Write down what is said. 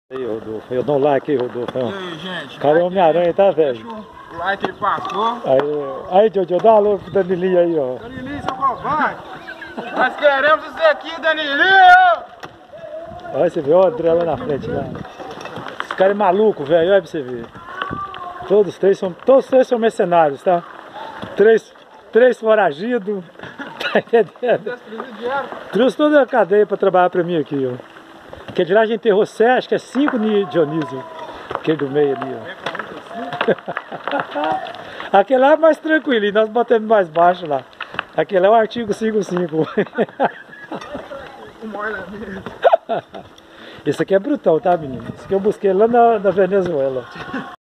Aí, Rodolfo, eu dou um like aí, Rodolfo. E aí, gente? Cara, é Homem-Aranha, tá, velho? O like ele passou. Aí, Jojo, dá um alô pro Danilinho aí, ó. Danilinho, seu covarde. Nós queremos isso aqui, Danilinho! Olha, você vê o André lá na frente, lá. Esse cara é maluco, velho, olha pra você ver. Todos três são mercenários, tá? Três foragidos. Tá entendendo? Trouxe toda a cadeia pra trabalhar pra mim aqui, ó. Porque de lá a gente enterrou 7, acho que é 5 de Dionísio. Aquele do meio ali, ó. Aquele lá é mais tranquilo, e nós botamos mais baixo lá. Aquele é o artigo 55. Esse aqui é brutão, tá, menino? Esse aqui eu busquei lá na Venezuela.